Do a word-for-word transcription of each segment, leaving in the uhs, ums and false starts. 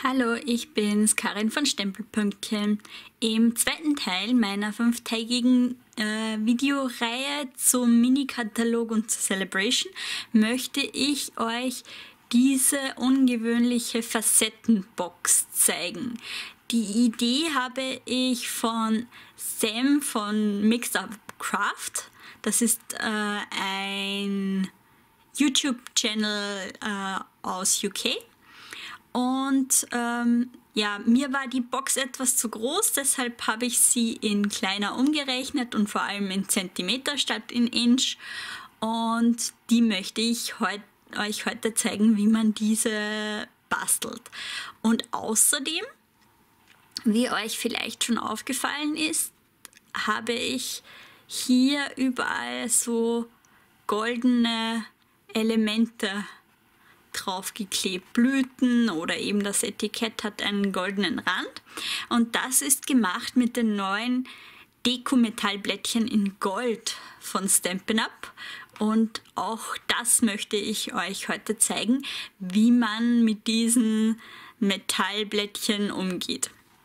Hallo, ich bin's, Karin von Stempelpünktchen. Im zweiten Teil meiner fünftägigen äh, Videoreihe zum Mini-Katalog und zur Celebration möchte ich euch diese ungewöhnliche Facettenbox zeigen. Die Idee habe ich von Sam von Mixed Up Craft. Das ist äh, ein YouTube-Channel äh, aus U K. Und ähm, ja, mir war die Box etwas zu groß, deshalb habe ich sie in kleiner umgerechnet und vor allem in Zentimeter statt in Inch. Und die möchte ich heut, euch heute zeigen, wie man diese bastelt. Und außerdem, wie euch vielleicht schon aufgefallen ist, habe ich hier überall so goldene Elemente draufgeklebt, Blüten oder eben das Etikett hat einen goldenen Rand. Und das ist gemacht mit den neuen Deko-Metallblättchen in Gold von Stampin' Up. Und auch das möchte ich euch heute zeigen, wie man mit diesen Metallblättchen umgeht.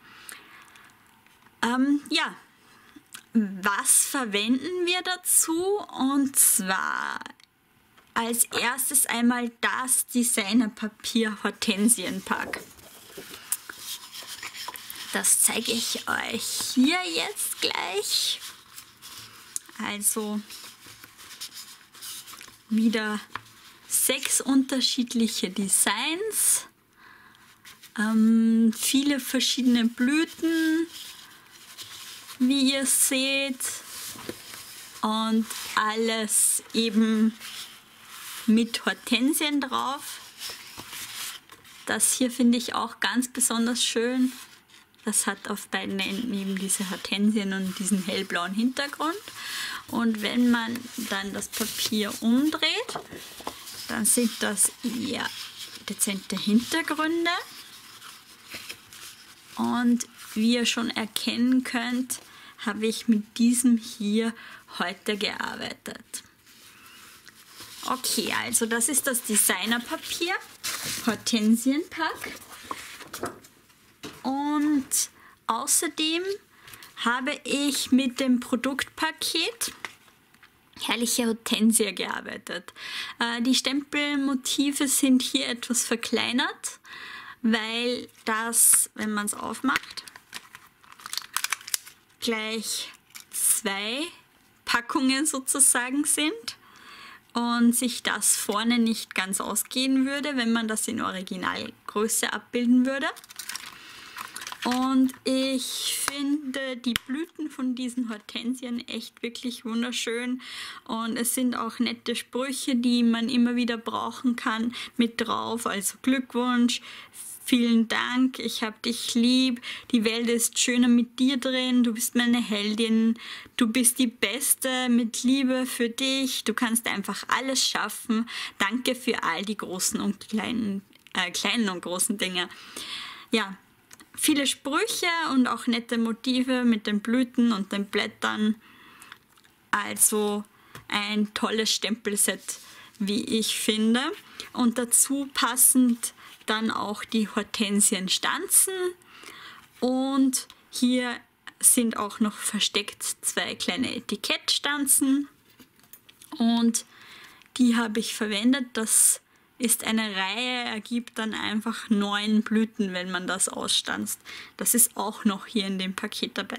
Ähm, ja, was verwenden wir dazu? Und zwar als erstes einmal das Designerpapier Hortensienpack. Das zeige ich euch hier jetzt gleich. Also wieder sechs unterschiedliche Designs, ähm, viele verschiedene Blüten, wie ihr seht, und alles eben mit Hortensien drauf. Das hier finde ich auch ganz besonders schön. Das hat auf beiden Enden eben diese Hortensien und diesen hellblauen Hintergrund. Und wenn man dann das Papier umdreht, dann sind das eher dezente Hintergründe. Und wie ihr schon erkennen könnt, habe ich mit diesem hier heute gearbeitet. Okay, also das ist das Designerpapier, Hortensienpack. Und außerdem habe ich mit dem Produktpaket Herrliche Hortensie gearbeitet. Äh, die Stempelmotive sind hier etwas verkleinert, weil das, wenn man es aufmacht, gleich zwei Packungen sozusagen sind. Und sich das vorne nicht ganz ausgehen würde, wenn man das in Originalgröße abbilden würde. Und ich finde die Blüten von diesen Hortensien echt wirklich wunderschön. Und es sind auch nette Sprüche, die man immer wieder brauchen kann, mit drauf. Also Glückwunsch, vielen Dank, ich hab dich lieb, die Welt ist schöner mit dir drin, du bist meine Heldin, du bist die Beste, mit Liebe für dich, du kannst einfach alles schaffen, danke für all die großen und kleinen, äh, kleinen und großen Dinge. Ja, viele Sprüche und auch nette Motive mit den Blüten und den Blättern, also ein tolles Stempelset, wie ich finde. Und dazu passend dann auch die Hortensienstanzen, und hier sind auch noch versteckt zwei kleine Etikettstanzen und die habe ich verwendet. Das ist eine Reihe, ergibt dann einfach neun Blüten, wenn man das ausstanzt. Das ist auch noch hier in dem Paket dabei.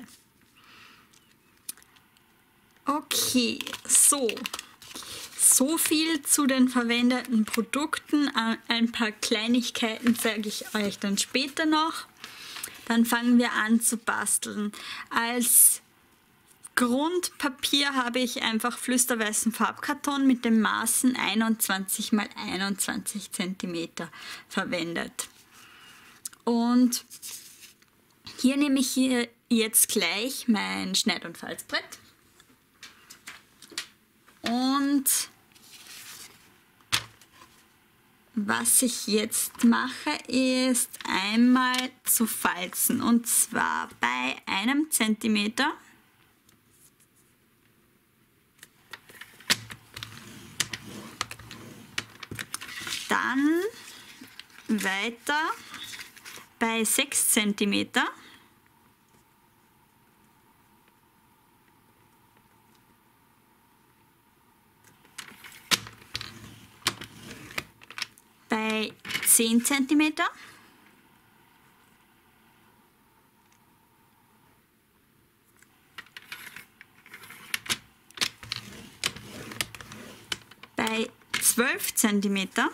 Okay, so. So viel zu den verwendeten Produkten. Ein paar Kleinigkeiten zeige ich euch dann später noch. Dann fangen wir an zu basteln. Als Grundpapier habe ich einfach flüsterweißen Farbkarton mit den Maßen einundzwanzig mal einundzwanzig Zentimeter verwendet. Und hier nehme ich hier jetzt gleich mein Schneid- und Falzbrett. Und was ich jetzt mache, ist einmal zu falzen, und zwar bei einem Zentimeter. Dann weiter bei sechs Zentimeter bei zehn Zentimeter bei zwölf Zentimeter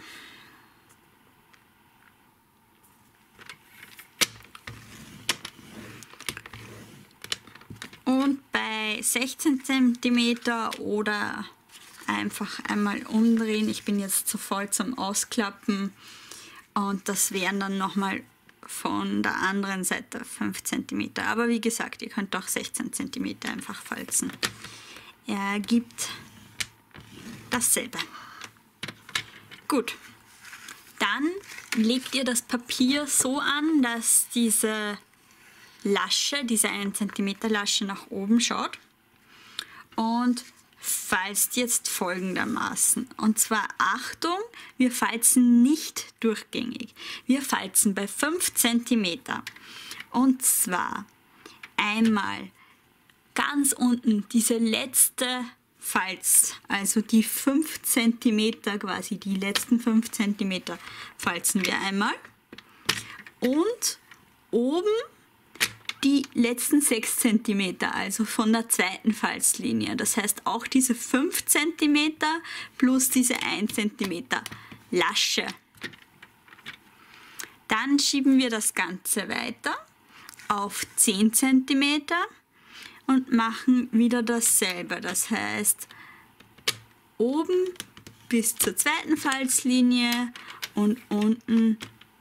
und bei sechzehn Zentimeter oder einfach einmal umdrehen. Ich bin jetzt zu voll zum Ausklappen und das wären dann nochmal von der anderen Seite fünf Zentimeter. Aber wie gesagt, ihr könnt auch sechzehn Zentimeter einfach falzen. Er ergibt dasselbe. Gut, dann legt ihr das Papier so an, dass diese Lasche, diese ein Zentimeter Lasche nach oben schaut und falzt jetzt folgendermaßen. Und zwar Achtung, wir falzen nicht durchgängig. Wir falzen bei fünf Zentimeter. Und zwar einmal ganz unten diese letzte Falz, also die fünf Zentimeter quasi, die letzten fünf Zentimeter falzen wir einmal. Und oben die letzten sechs Zentimeter, also von der zweiten Falzlinie. Das heißt auch diese fünf Zentimeter plus diese ein Zentimeter Lasche. Dann schieben wir das Ganze weiter auf zehn Zentimeter und machen wieder dasselbe. Das heißt oben bis zur zweiten Falzlinie und unten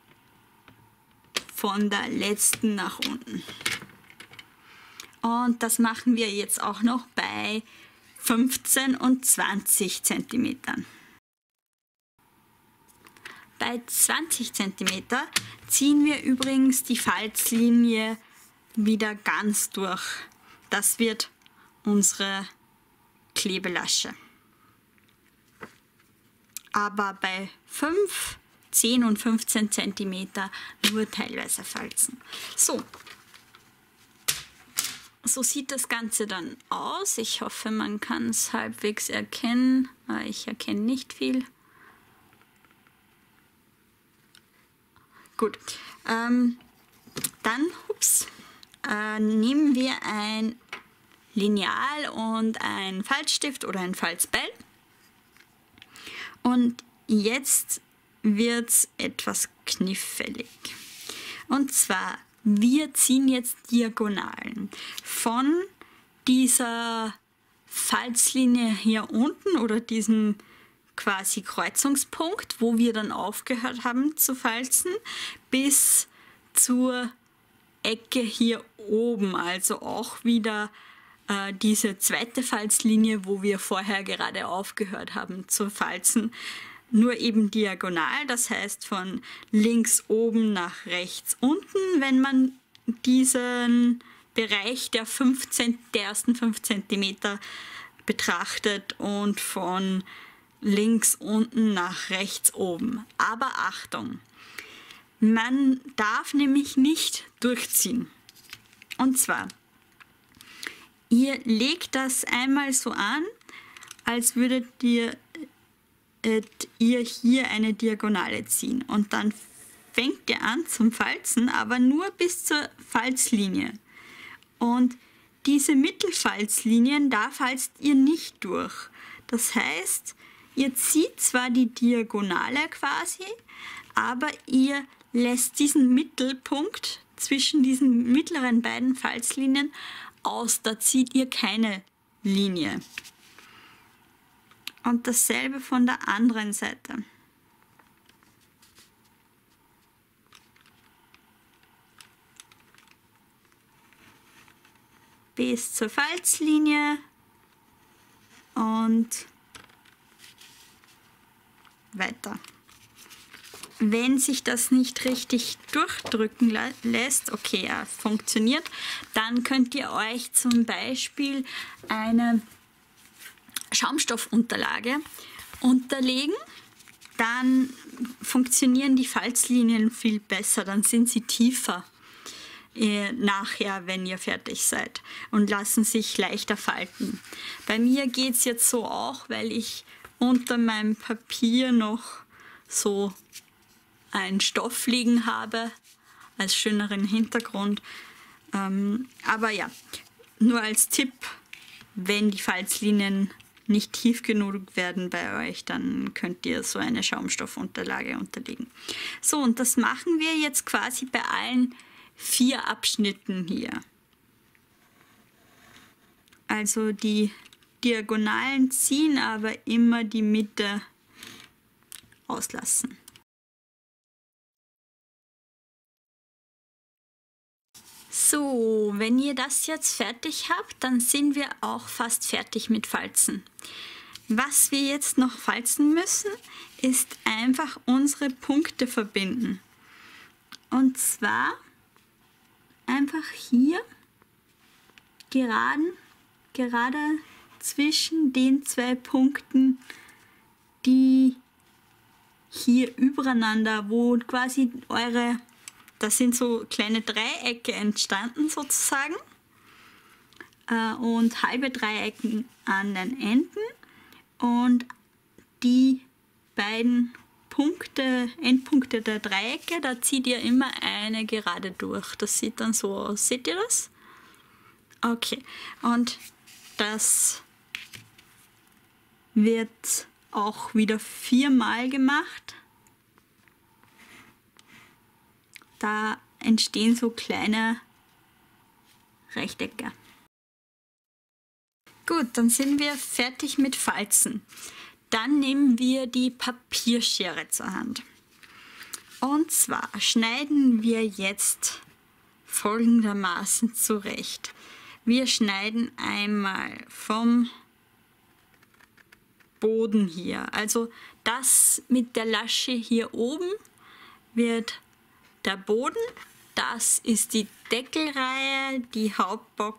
von der letzten nach unten. Und das machen wir jetzt auch noch bei fünfzehn und zwanzig Zentimetern. Bei zwanzig Zentimeter ziehen wir übrigens die Falzlinie wieder ganz durch. Das wird unsere Klebelasche. Aber bei fünf, zehn und fünfzehn Zentimeter nur teilweise falzen. So. So sieht das Ganze dann aus. Ich hoffe, man kann es halbwegs erkennen. Ich erkenne nicht viel. Gut. Ähm, dann ups, äh, nehmen wir ein Lineal und ein Falzstift oder ein Falzbeil. Und jetzt wird es etwas knifflig. Und zwar, wir ziehen jetzt Diagonalen von dieser Falzlinie hier unten oder diesem quasi Kreuzungspunkt, wo wir dann aufgehört haben zu falzen, bis zur Ecke hier oben, also auch wieder äh, diese zweite Falzlinie, wo wir vorher gerade aufgehört haben zu falzen. Nur eben diagonal, das heißt von links oben nach rechts unten, wenn man diesen Bereich der, fünf Zent- der ersten fünf Zentimeter betrachtet und von links unten nach rechts oben. Aber Achtung, man darf nämlich nicht durchziehen. Und zwar, ihr legt das einmal so an, als würdet ihr ihr hier eine Diagonale ziehen und dann fängt ihr an zum Falzen, aber nur bis zur Falzlinie. Und diese Mittelfalzlinien, da falzt ihr nicht durch. Das heißt, ihr zieht zwar die Diagonale quasi, aber ihr lässt diesen Mittelpunkt zwischen diesen mittleren beiden Falzlinien aus. Da zieht ihr keine Linie. Und dasselbe von der anderen Seite. Bis zur Falzlinie und weiter. Wenn sich das nicht richtig durchdrücken lä- lässt, okay, ja, funktioniert, dann könnt ihr euch zum Beispiel eine Schaumstoffunterlage unterlegen, dann funktionieren die Falzlinien viel besser, dann sind sie tiefer äh, nachher, wenn ihr fertig seid und lassen sich leichter falten. Bei mir geht es jetzt so auch, weil ich unter meinem Papier noch so einen Stoff liegen habe, als schöneren Hintergrund. Ähm, aber ja, nur als Tipp, wenn die Falzlinien nicht tief genug werden bei euch, dann könnt ihr so eine Schaumstoffunterlage unterlegen. So, und das machen wir jetzt quasi bei allen vier Abschnitten hier. Also die Diagonalen ziehen, aber immer die Mitte auslassen. So, wenn ihr das jetzt fertig habt, dann sind wir auch fast fertig mit Falzen. Was wir jetzt noch falzen müssen, ist einfach unsere Punkte verbinden. Und zwar einfach hier geraden, gerade zwischen den zwei Punkten, die hier übereinander, wo quasi eure, das sind so kleine Dreiecke entstanden sozusagen äh, und halbe Dreiecke an den Enden und die beiden Punkte, Endpunkte der Dreiecke, da zieht ihr immer eine gerade durch. Das sieht dann so aus. Seht ihr das? Okay, und das wird auch wieder viermal gemacht. Da entstehen so kleine Rechtecke. Gut, dann sind wir fertig mit Falzen. Dann nehmen wir die Papierschere zur Hand. Und zwar schneiden wir jetzt folgendermaßen zurecht. Wir schneiden einmal vom Boden hier. Also das mit der Lasche hier oben wird der Boden. Das ist die Deckelreihe, die Hauptbox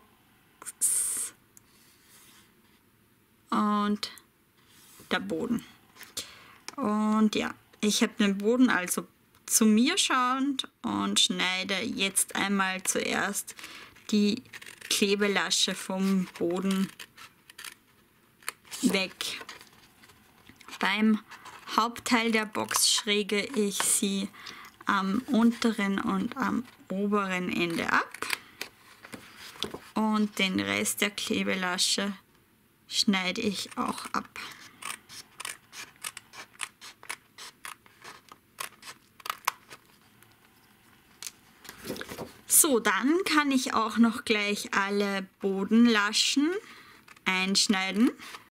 und der Boden. Und ja, ich habe den Boden also zu mir schauend und schneide jetzt einmal zuerst die Klebelasche vom Boden weg. Beim Hauptteil der Box schräge ich sie am unteren und am oberen Ende ab und den Rest der Klebelasche schneide ich auch ab. So, dann kann ich auch noch gleich alle Bodenlaschen einschneiden.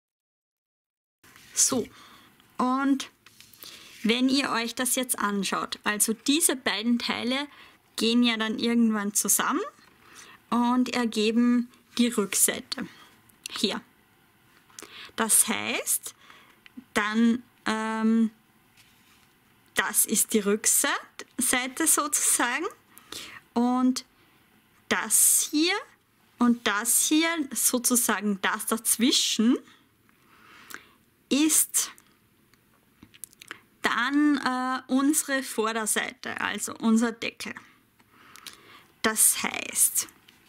So, und wenn ihr euch das jetzt anschaut, also diese beiden Teile gehen ja dann irgendwann zusammen und ergeben die Rückseite hier. Das heißt, dann, ähm, das ist die Rückseite sozusagen und das hier und das hier, sozusagen das dazwischen, ist dann äh, unsere Vorderseite, also unser Deckel. Das heißt,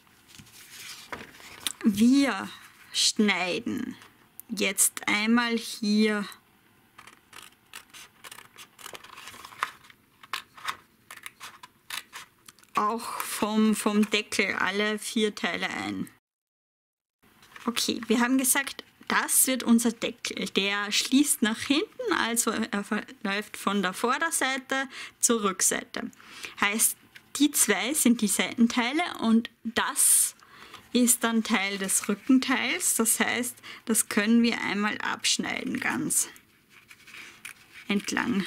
wir schneiden jetzt einmal hier auch vom, vom Deckel alle vier Teile ein. Okay, wir haben gesagt, das wird unser Deckel. Der schließt nach hinten, also er verläuft von der Vorderseite zur Rückseite. Heißt, die zwei sind die Seitenteile und das ist dann Teil des Rückenteils. Das heißt, das können wir einmal abschneiden ganz entlang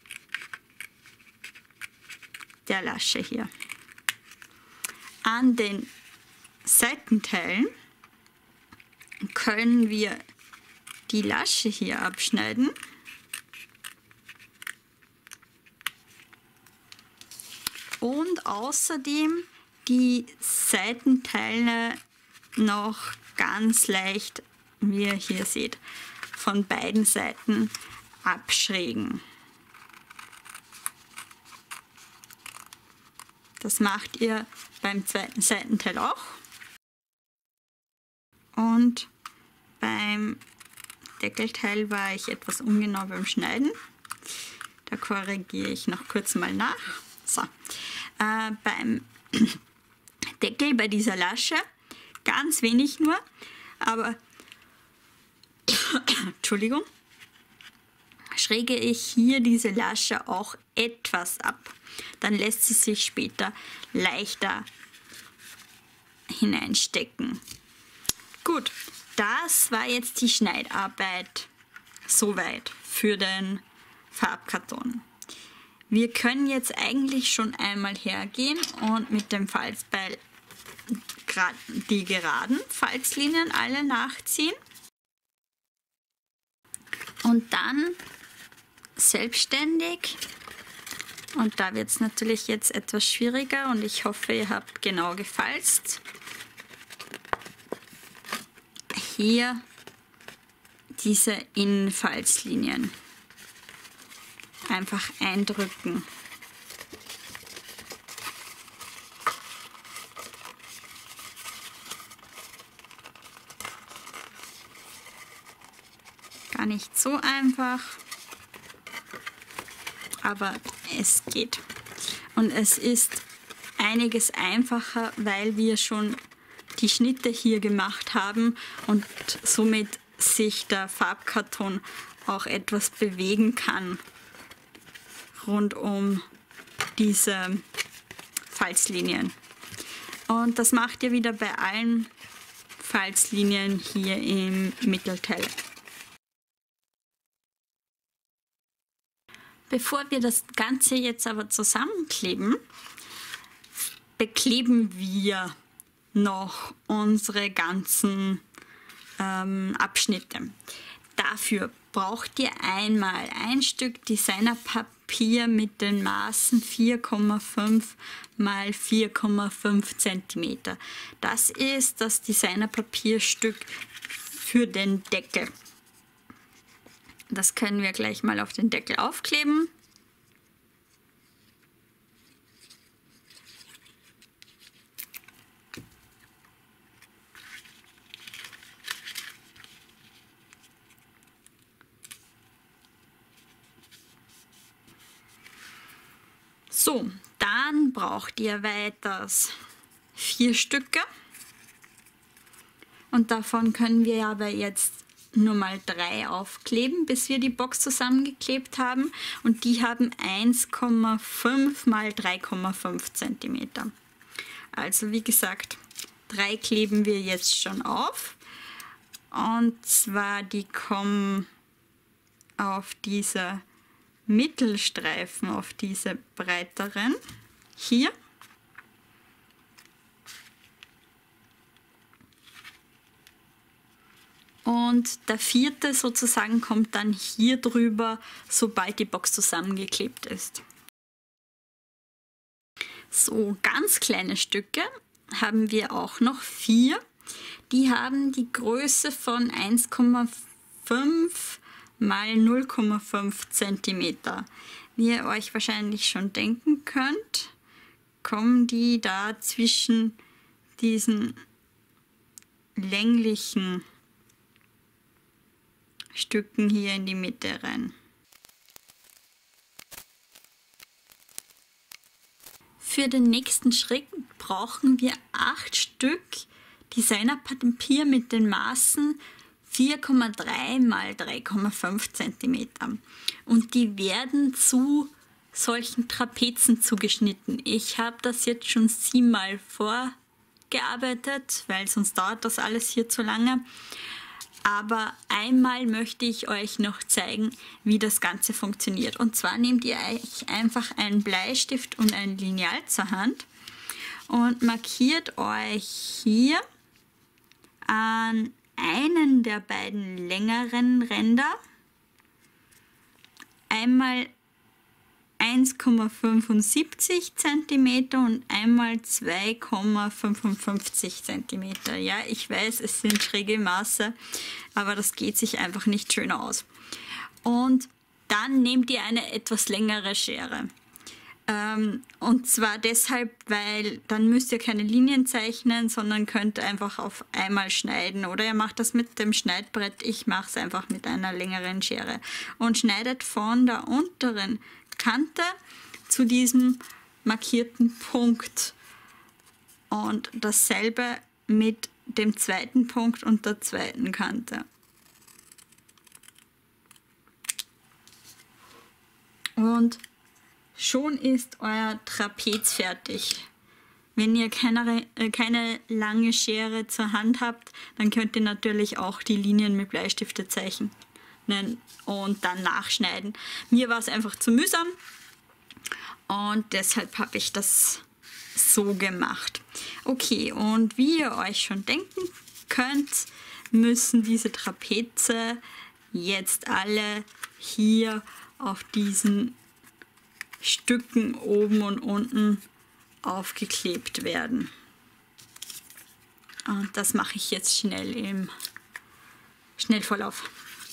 der Lasche hier. An den Seitenteilen können wir die Lasche hier abschneiden und außerdem die Seitenteile noch ganz leicht, wie ihr hier seht, von beiden Seiten abschrägen. Das macht ihr beim zweiten Seitenteil auch. Und beim Deckelteil war ich etwas ungenau beim Schneiden. Da korrigiere ich noch kurz mal nach. So. Äh, beim Deckel, bei dieser Lasche, ganz wenig nur, aber Entschuldigung, schräge ich hier diese Lasche auch etwas ab. Dann lässt sie sich später leichter hineinstecken. Gut, das war jetzt die Schneidarbeit soweit für den Farbkarton. Wir können jetzt eigentlich schon einmal hergehen und mit dem Falzbeil die geraden Falzlinien alle nachziehen und dann selbstständig, und da wird es natürlich jetzt etwas schwieriger und ich hoffe, ihr habt genau gefalzt, hier diese Innenfalzlinien einfach eindrücken. Gar nicht so einfach, aber es geht. Und es ist einiges einfacher, weil wir schon die Schnitte hier gemacht haben und somit sich der Farbkarton auch etwas bewegen kann rund um diese Falzlinien. Und das macht ihr wieder bei allen Falzlinien hier im Mittelteil. Bevor wir das Ganze jetzt aber zusammenkleben, bekleben wir noch unsere ganzen ähm, Abschnitte. Dafür braucht ihr einmal ein Stück Designerpapier mit den Maßen vier Komma fünf mal vier Komma fünf Zentimeter. Das ist das Designerpapierstück für den Deckel. Das können wir gleich mal auf den Deckel aufkleben. So, dann braucht ihr weiters vier Stücke und davon können wir aber jetzt nur mal drei aufkleben, bis wir die Box zusammengeklebt haben, und die haben eins Komma fünf mal drei Komma fünf Zentimeter. Also wie gesagt, drei kleben wir jetzt schon auf, und zwar die kommen auf diese Mittelstreifen, auf diese breiteren hier. Und der vierte sozusagen kommt dann hier drüber, sobald die Box zusammengeklebt ist. So, ganz kleine Stücke haben wir auch noch vier. Die haben die Größe von eins Komma fünf mal null Komma fünf Zentimeter. Wie ihr euch wahrscheinlich schon denken könnt, kommen die da zwischen diesen länglichen Stücken hier in die Mitte rein. Für den nächsten Schritt brauchen wir acht Stück Designerpapier mit den Maßen vier Komma drei mal drei Komma fünf Zentimeter. Und die werden zu solchen Trapezen zugeschnitten. Ich habe das jetzt schon siebenmal vorgearbeitet, weil sonst dauert das alles hier zu lange. Aber einmal möchte ich euch noch zeigen, wie das Ganze funktioniert. Und zwar nehmt ihr euch einfach einen Bleistift und ein Lineal zur Hand und markiert euch hier an einen der beiden längeren Ränder einmal eins Komma fünfundsiebzig Zentimeter und einmal zwei Komma fünfundfünfzig Zentimeter. Ja, ich weiß, es sind schräge Maße, aber das geht sich einfach nicht schön aus. Und dann nehmt ihr eine etwas längere Schere. Ähm, und zwar deshalb, weil dann müsst ihr keine Linien zeichnen, sondern könnt einfach auf einmal schneiden. Oder ihr macht das mit dem Schneidbrett. Ich mache es einfach mit einer längeren Schere. Und schneidet von der unteren Kante zu diesem markierten Punkt. Und dasselbe mit dem zweiten Punkt und der zweiten Kante. Und schon ist euer Trapez fertig. Wenn ihr keine, äh, keine lange Schere zur Hand habt, dann könnt ihr natürlich auch die Linien mit Bleistifte zeichnen und dann nachschneiden. Mir war es einfach zu mühsam und deshalb habe ich das so gemacht. Okay, und wie ihr euch schon denken könnt, müssen diese Trapeze jetzt alle hier auf diesen Stücken oben und unten aufgeklebt werden. Und das mache ich jetzt schnell im Schnellvorlauf.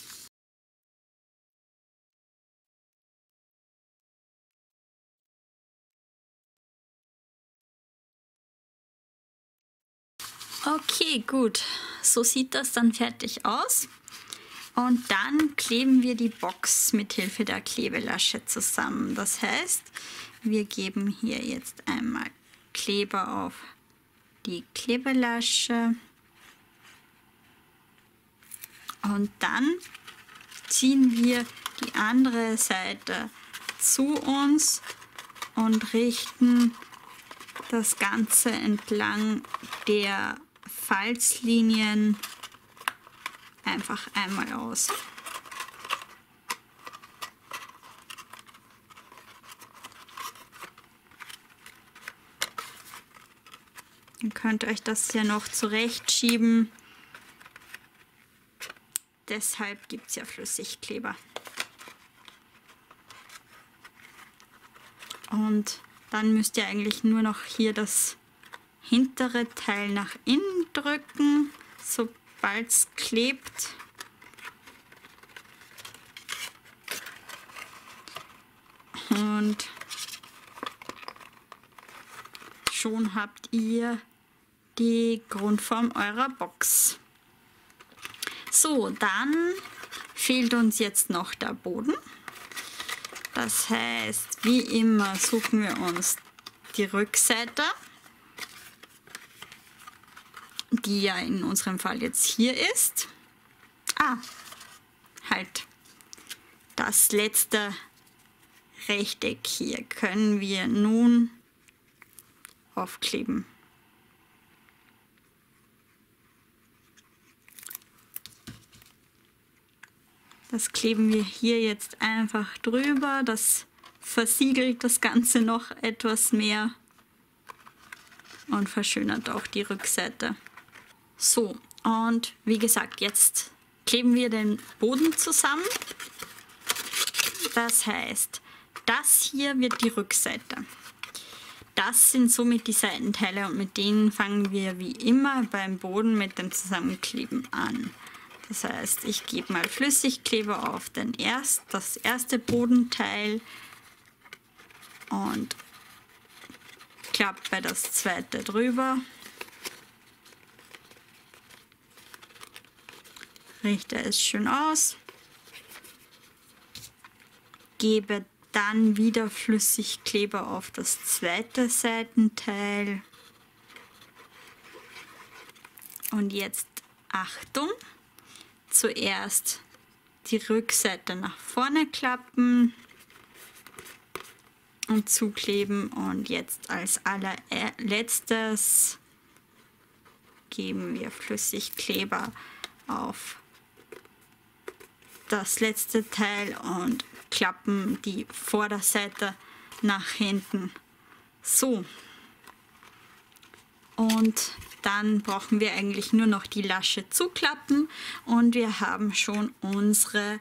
Okay, gut. So sieht das dann fertig aus. Und dann kleben wir die Box mit Hilfe der Klebelasche zusammen. Das heißt, wir geben hier jetzt einmal Kleber auf die Klebelasche. Und dann ziehen wir die andere Seite zu uns und richten das Ganze entlang der Falzlinien einfach einmal aus. Ihr könnt euch das ja noch zurechtschieben. Deshalb gibt es ja Flüssigkleber. Und dann müsst ihr eigentlich nur noch hier das hintere Teil nach innen drücken, sobald es klebt. Und schon habt ihr die Grundform eurer Box. So, dann fehlt uns jetzt noch der Boden. Das heißt, wie immer suchen wir uns die Rückseite, die ja in unserem Fall jetzt hier ist. Ah, halt. Das letzte Rechteck hier können wir nun aufkleben. Das kleben wir hier jetzt einfach drüber. Das versiegelt das Ganze noch etwas mehr und verschönert auch die Rückseite. So, und wie gesagt, jetzt kleben wir den Boden zusammen. Das heißt, das hier wird die Rückseite. Das sind somit die Seitenteile und mit denen fangen wir wie immer beim Boden mit dem Zusammenkleben an. Das heißt, ich gebe mal Flüssigkleber auf den erst, das erste Bodenteil und klappe das zweite drüber. Richte es schön aus. Gebe dann wieder Flüssigkleber auf das zweite Seitenteil. Und jetzt Achtung! Zuerst die Rückseite nach vorne klappen und zukleben und jetzt als allerletztes geben wir Flüssigkleber auf das letzte Teil und klappen die Vorderseite nach hinten. So. Und dann brauchen wir eigentlich nur noch die Lasche zuklappen und wir haben schon unsere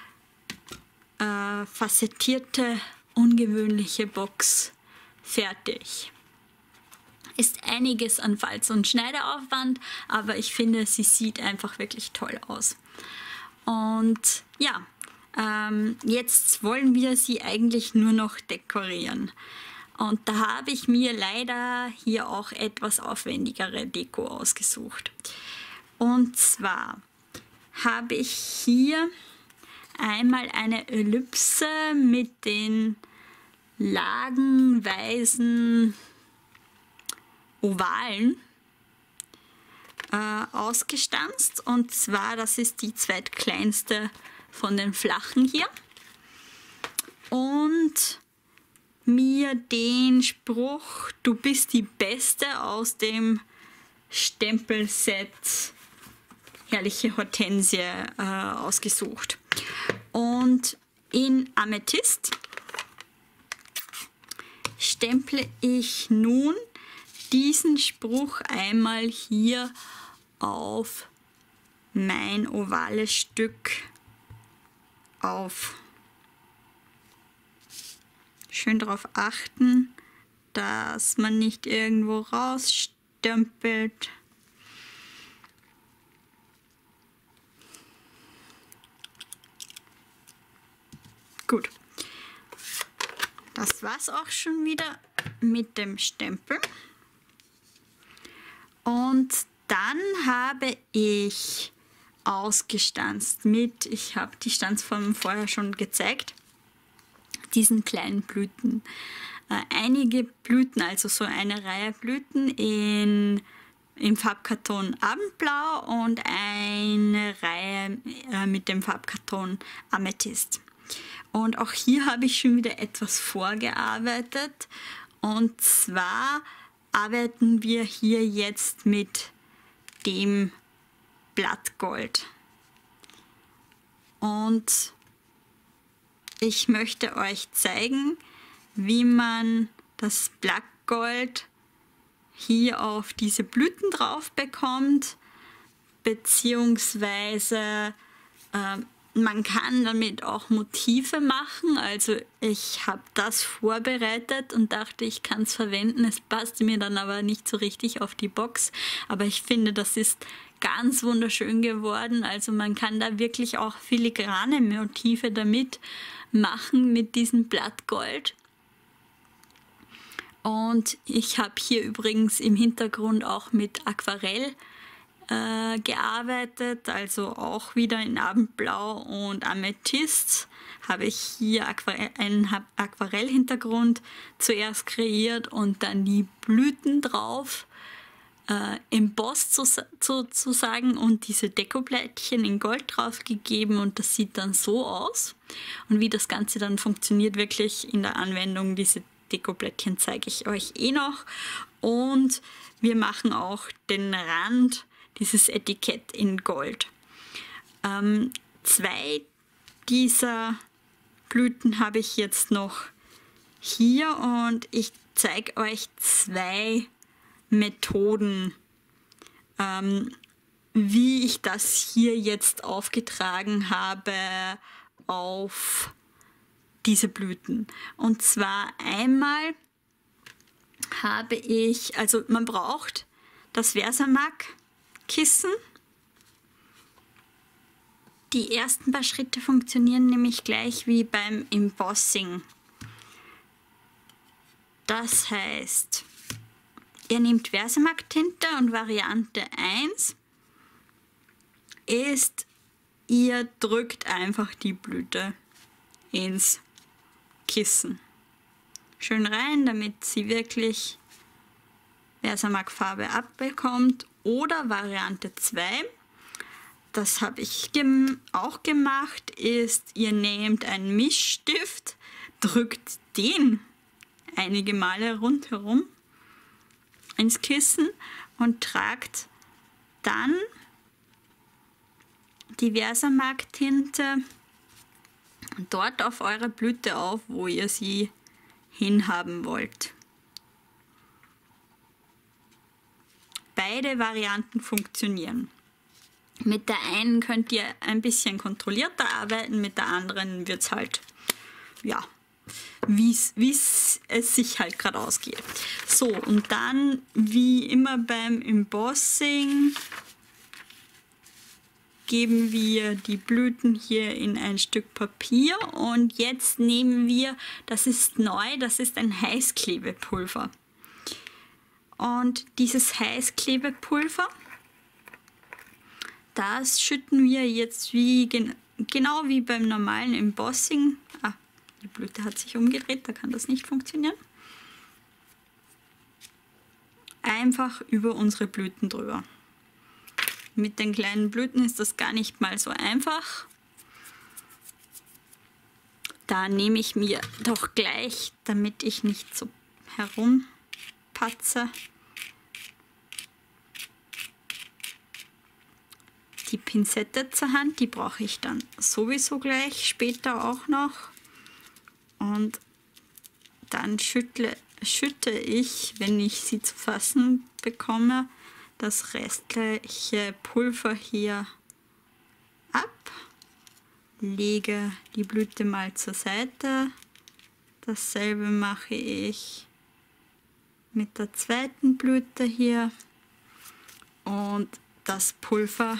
äh, facettierte, ungewöhnliche Box fertig. Ist einiges an Falz- und Schneideaufwand, aber ich finde, sie sieht einfach wirklich toll aus. Und ja, Ähm, jetzt wollen wir sie eigentlich nur noch dekorieren. Und da habe ich mir leider hier auch etwas aufwendigere Deko ausgesucht. Und zwar habe ich hier einmal eine Ellipse mit den lagenweisen Ovalen äh, ausgestanzt. Und zwar, das ist die zweitkleinste von den flachen hier. Und mir den Spruch "Du bist die Beste" aus dem Stempelset Herrliche Hortensie äh, ausgesucht. Und in Amethyst stemple ich nun diesen Spruch einmal hier auf mein ovales Stück auf. Schön darauf achten, dass man nicht irgendwo rausstempelt. Gut. Das war's auch schon wieder mit dem Stempel. Und dann habe ich ausgestanzt mit, ich habe die Stanzformen vorher schon gezeigt, diesen kleinen Blüten. Äh, einige Blüten, also so eine Reihe Blüten in, im Farbkarton Abendblau und eine Reihe äh, mit dem Farbkarton Amethyst. Und auch hier habe ich schon wieder etwas vorgearbeitet. Und zwar arbeiten wir hier jetzt mit dem Blattgold. Und ich möchte euch zeigen, wie man das Blattgold hier auf diese Blüten drauf bekommt, beziehungsweise äh, man kann damit auch Motive machen. Also ich habe das vorbereitet und dachte, ich kann es verwenden. Es passte mir dann aber nicht so richtig auf die Box. Aber ich finde, das ist ganz wunderschön geworden. Also man kann da wirklich auch filigrane Motive damit machen mit diesem Blattgold. Und ich habe hier übrigens im Hintergrund auch mit Aquarell äh, gearbeitet, also auch wieder in Abendblau und Amethyst habe ich hier Aquarell, einen Aquarellhintergrund zuerst kreiert und dann die Blüten drauf äh, embossed sozusagen und diese Dekoplättchen in Gold drauf gegeben und das sieht dann so aus. Und wie das Ganze dann funktioniert wirklich in der Anwendung, diese Dekoplättchen zeige ich euch eh noch. Und wir machen auch den Rand, dieses Etikett in Gold. Ähm, zwei dieser Blüten habe ich jetzt noch hier und ich zeige euch zwei Methoden, ähm, wie ich das hier jetzt aufgetragen habe auf diese Blüten. Und zwar einmal habe ich, also man braucht das Versamark-Kissen. Die ersten paar Schritte funktionieren nämlich gleich wie beim Embossing. Das heißt, ihr nehmt Versamark-Tinte und Variante eins ist, ihr drückt einfach die Blüte ins Kissen. Schön rein, damit sie wirklich Versamark-Farbe abbekommt. Oder Variante zwei, das habe ich gem- auch gemacht, ist, ihr nehmt einen Mischstift, drückt den einige Male rundherum ins Kissen und tragt dann die Versamark-Tinte dort auf eure Blüte auf, wo ihr sie hinhaben wollt. Beide Varianten funktionieren. Mit der einen könnt ihr ein bisschen kontrollierter arbeiten, mit der anderen wird es halt, ja, wie es sich halt gerade ausgeht. So, und dann, wie immer beim Embossing, geben wir die Blüten hier in ein Stück Papier und jetzt nehmen wir, das ist neu, das ist ein Heißklebepulver. Und dieses Heißklebepulver, das schütten wir jetzt wie, genau wie beim normalen Embossing. Ah, die Blüte hat sich umgedreht, da kann das nicht funktionieren. Einfach über unsere Blüten drüber. Mit den kleinen Blüten ist das gar nicht mal so einfach. Da nehme ich mir doch gleich, damit ich nicht so herumpatze, die Pinzette zur Hand. Die brauche ich dann sowieso gleich später auch noch. Und dann schüttle, schütte ich, wenn ich sie zu fassen bekomme, das restliche Pulver hier ab, lege die Blüte mal zur Seite. Dasselbe mache ich mit der zweiten Blüte hier und das Pulver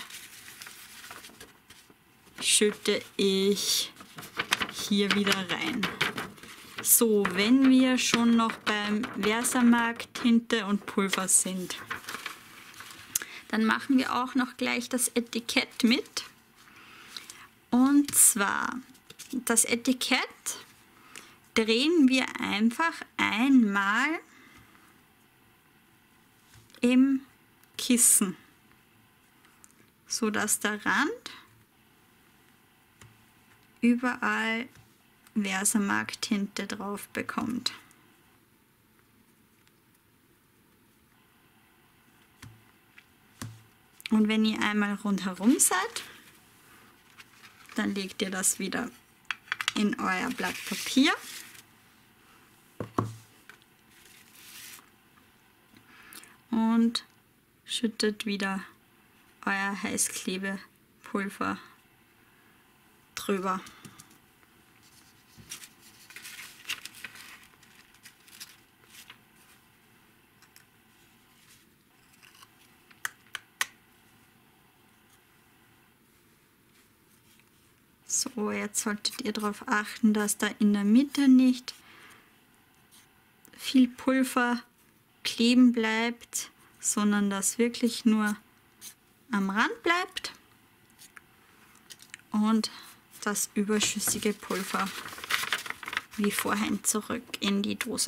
schütte ich hier wieder rein. So, wenn wir schon noch beim Versamark Tinte und Pulver sind, dann machen wir auch noch gleich das Etikett mit. Und zwar, das Etikett drehen wir einfach einmal im Kissen, so dass der Rand überall Versamark Tinte drauf bekommt. Und wenn ihr einmal rundherum seid, dann legt ihr das wieder in euer Blatt Papier. Und schüttet wieder euer Heißklebepulver drüber. So, jetzt solltet ihr darauf achten, dass da in der Mitte nicht viel Pulver kleben bleibt, sondern dass wirklich nur am Rand bleibt und das überschüssige Pulver wie vorhin zurück in die Dose.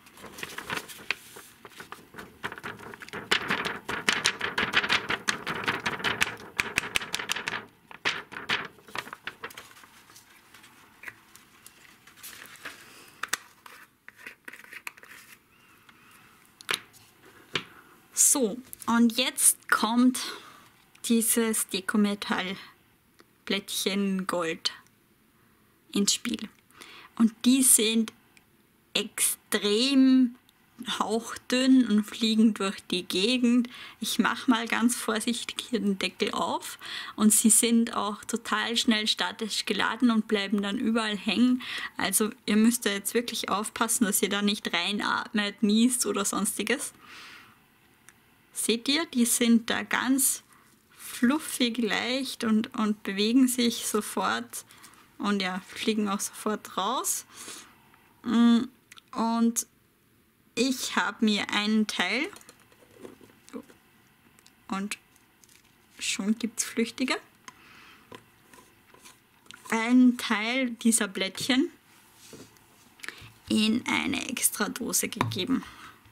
So, und jetzt kommt dieses Dekometall-Blättchen Gold ins Spiel. Und die sind extrem hauchdünn und fliegen durch die Gegend. Ich mache mal ganz vorsichtig hier den Deckel auf und sie sind auch total schnell statisch geladen und bleiben dann überall hängen. Also ihr müsst da jetzt wirklich aufpassen, dass ihr da nicht reinatmet, niest oder sonstiges. Seht ihr, die sind da ganz fluffig leicht und, und bewegen sich sofort und ja, fliegen auch sofort raus. Und ich habe mir einen Teil und schon gibt es Flüchtige, einen Teil dieser Blättchen in eine extra Dose gegeben.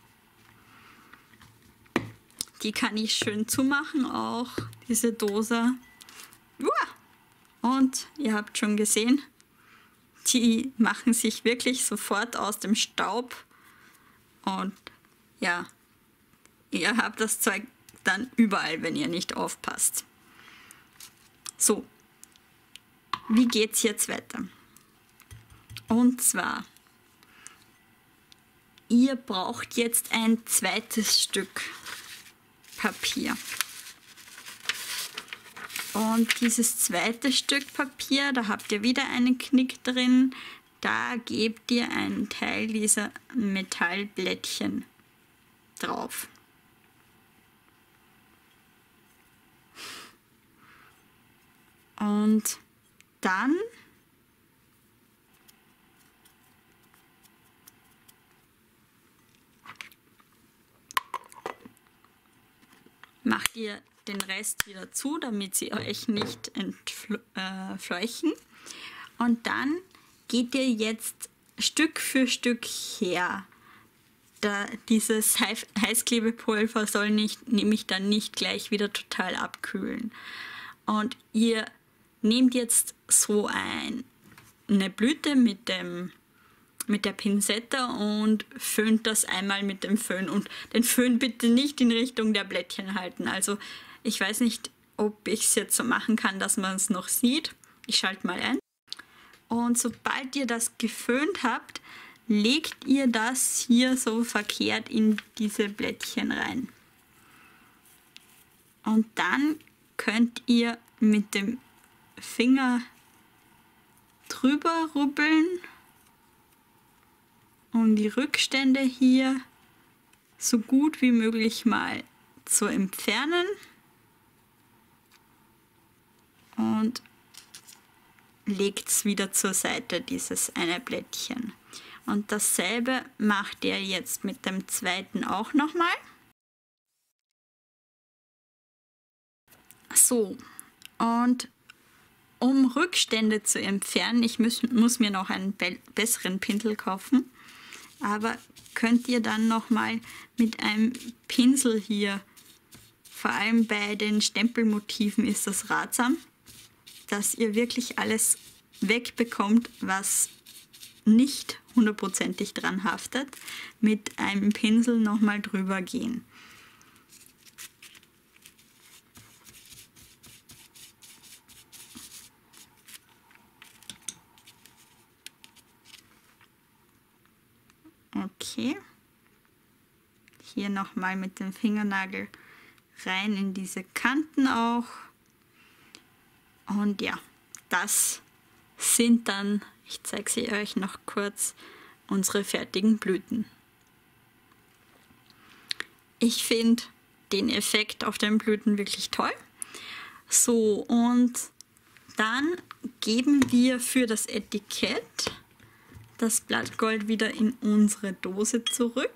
Die kann ich schön zumachen, auch diese Dose. Und ihr habt schon gesehen, die machen sich wirklich sofort aus dem Staub. Und ja, ihr habt das Zeug dann überall, wenn ihr nicht aufpasst. So, wie geht's jetzt weiter? Und zwar, ihr braucht jetzt ein zweites Stück Papier. Und dieses zweite Stück Papier, da habt ihr wieder einen Knick drin. Da gebt ihr einen Teil dieser Metallblättchen drauf. Und dann macht ihr den Rest wieder zu, damit sie euch nicht entfleuchen. Und dann geht ihr jetzt Stück für Stück her. Da dieses Heißklebepulver soll nicht, nämlich dann nicht gleich wieder total abkühlen. Und ihr nehmt jetzt so ein, eine Blüte mit, dem, mit der Pinzette und föhnt das einmal mit dem Föhn. Und den Föhn bitte nicht in Richtung der Blättchen halten. Also ich weiß nicht, ob ich es jetzt so machen kann, dass man es noch sieht. Ich schalte mal ein. Und sobald ihr das geföhnt habt, legt ihr das hier so verkehrt in diese Blättchen rein. Und dann könnt ihr mit dem Finger drüber rubbeln, um die Rückstände hier so gut wie möglich mal zu entfernen. Und legt es wieder zur Seite, dieses eine Blättchen. Und dasselbe macht ihr jetzt mit dem zweiten auch nochmal. So, und um Rückstände zu entfernen, ich muss, muss mir noch einen be besseren Pinsel kaufen, aber könnt ihr dann nochmal mit einem Pinsel hier, vor allem bei den Stempelmotiven ist das ratsam, dass ihr wirklich alles wegbekommt, was nicht hundertprozentig dran haftet, mit einem Pinsel nochmal drüber gehen. Okay. Hier nochmal mit dem Fingernagel rein in diese Kanten auch. Und ja, das sind dann, ich zeige sie euch noch kurz, unsere fertigen Blüten. Ich finde den Effekt auf den Blüten wirklich toll. So, und dann geben wir für das Etikett das Blattgold wieder in unsere Dose zurück.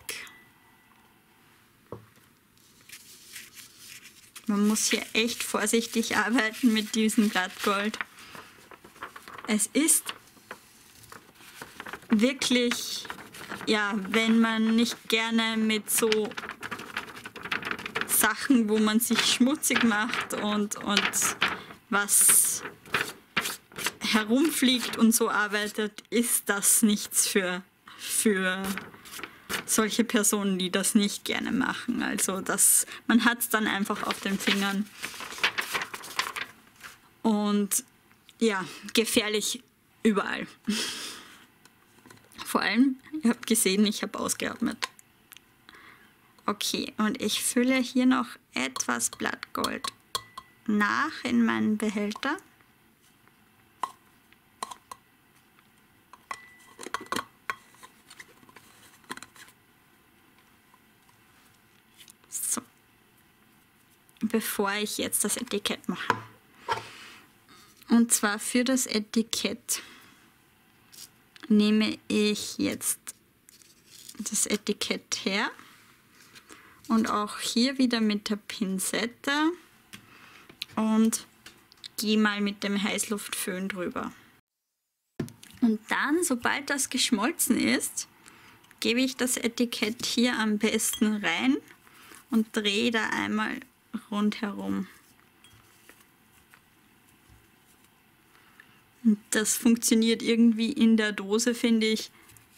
Man muss hier echt vorsichtig arbeiten mit diesem Blattgold. Es ist wirklich, ja, wenn man nicht gerne mit so Sachen, wo man sich schmutzig macht und, und was herumfliegt und so arbeitet, ist das nichts für, für solche Personen, die das nicht gerne machen. Also das, man hat es dann einfach auf den Fingern. Und ja, gefährlich überall. Vor allem, ihr habt gesehen, ich habe ausgeatmet. Okay, und ich fülle hier noch etwas Blattgold nach in meinen Behälter. So, bevor ich jetzt das Etikett mache. Und zwar für das Etikett nehme ich jetzt das Etikett her und auch hier wieder mit der Pinzette und gehe mal mit dem Heißluftföhn drüber. Und dann, sobald das geschmolzen ist, gebe ich das Etikett hier am besten rein und drehe da einmal rundherum. Das funktioniert irgendwie in der Dose, finde ich,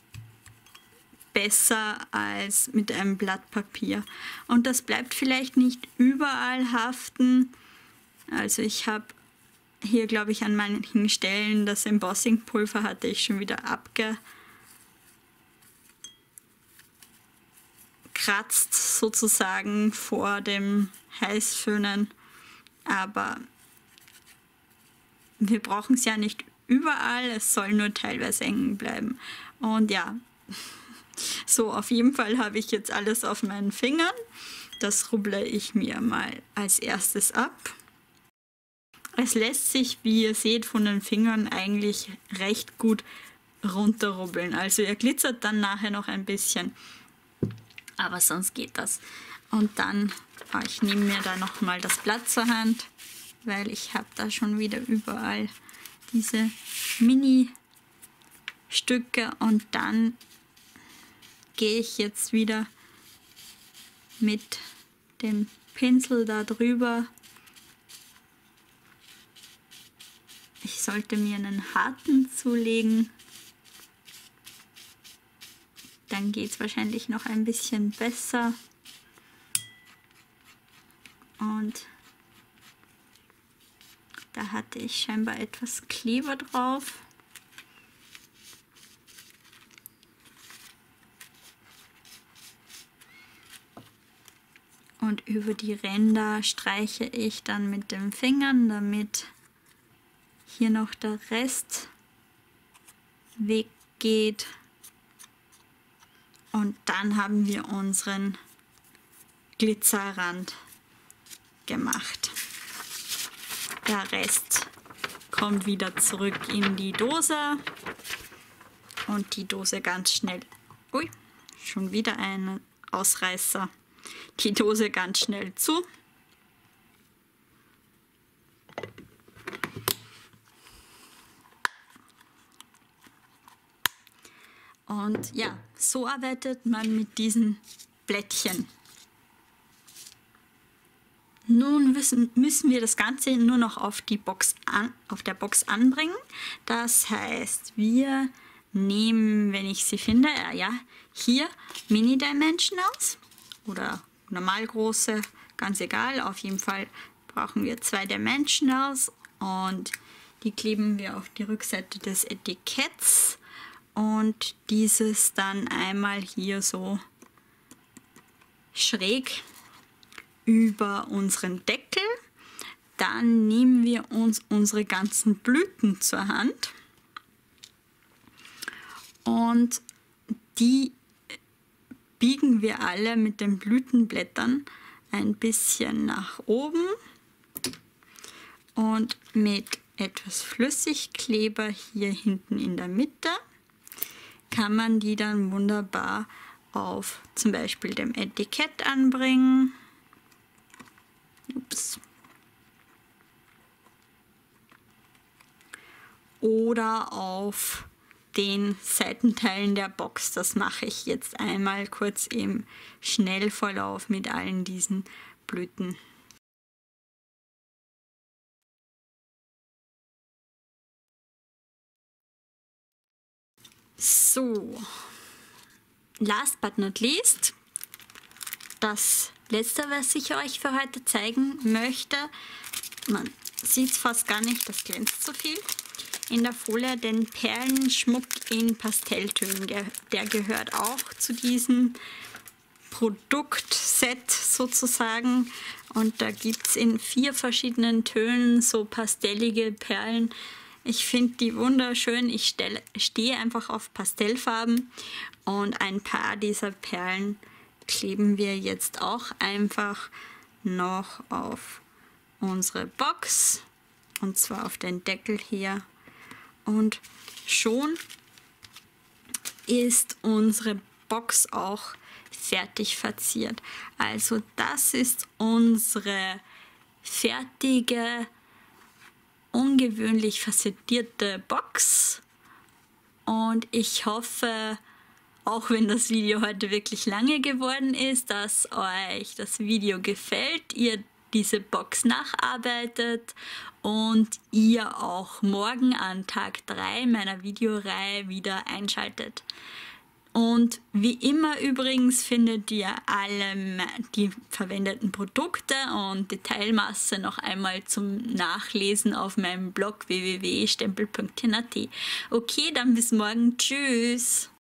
besser als mit einem Blatt Papier. Und das bleibt vielleicht nicht überall haften. Also ich habe hier, glaube ich, an manchen Stellen das Embossing-Pulver hatte ich schon wieder abgekratzt, sozusagen vor dem Heißföhnen. Aber wir brauchen es ja nicht überall, es soll nur teilweise hängen bleiben. Und ja, so auf jeden Fall habe ich jetzt alles auf meinen Fingern. Das rubble ich mir mal als erstes ab. Es lässt sich, wie ihr seht, von den Fingern eigentlich recht gut runterrubbeln. Also er glitzert dann nachher noch ein bisschen, aber sonst geht das. Und dann, oh, ich nehme mir da noch mal das Blatt zur Hand, weil ich habe da schon wieder überall diese Mini-Stücke und dann gehe ich jetzt wieder mit dem Pinsel da drüber. Ich sollte mir einen harten zulegen. Dann geht es wahrscheinlich noch ein bisschen besser. Und da hatte ich scheinbar etwas Kleber drauf. Und über die Ränder streiche ich dann mit den Fingern, damit hier noch der Rest weggeht. Und dann haben wir unseren Glitzerrand gemacht. Der Rest kommt wieder zurück in die Dose und die Dose ganz schnell, ui, schon wieder ein Ausreißer, die Dose ganz schnell zu. Und ja, so arbeitet man mit diesen Blättchen. Nun müssen, müssen wir das Ganze nur noch auf, die Box an, auf der Box anbringen. Das heißt, wir nehmen, wenn ich sie finde, äh, ja, hier Mini Dimensionals oder normal große, ganz egal. Auf jeden Fall brauchen wir zwei Dimensionals und die kleben wir auf die Rückseite des Etiketts. Und dieses dann einmal hier so schräg über unseren Deckel. Dann nehmen wir uns unsere ganzen Blüten zur Hand und die biegen wir alle mit den Blütenblättern ein bisschen nach oben und mit etwas Flüssigkleber hier hinten in der Mitte kann man die dann wunderbar auf zum Beispiel dem Etikett anbringen. Ups. Oder auf den Seitenteilen der Box. Das mache ich jetzt einmal kurz im Schnellverlauf mit allen diesen Blüten. So, last but not least, das letzte, was ich euch für heute zeigen möchte, man sieht es fast gar nicht, das glänzt so viel, in der Folie den Perlenschmuck in Pastelltönen, der gehört auch zu diesem Produktset sozusagen und da gibt es in vier verschiedenen Tönen so pastellige Perlen. Ich finde die wunderschön, ich stelle, stehe einfach auf Pastellfarben und ein paar dieser Perlen kleben wir jetzt auch einfach noch auf unsere Box und zwar auf den Deckel hier und schon ist unsere Box auch fertig verziert. Also das ist unsere fertige ungewöhnlich facettierte Box und ich hoffe, auch wenn das Video heute wirklich lange geworden ist, dass euch das Video gefällt, ihr diese Box nacharbeitet und ihr auch morgen an Tag drei meiner Videoreihe wieder einschaltet. Und wie immer übrigens findet ihr alle die verwendeten Produkte und Detailmasse noch einmal zum Nachlesen auf meinem Blog w w w punkt stempel punkt net. Okay, dann bis morgen. Tschüss!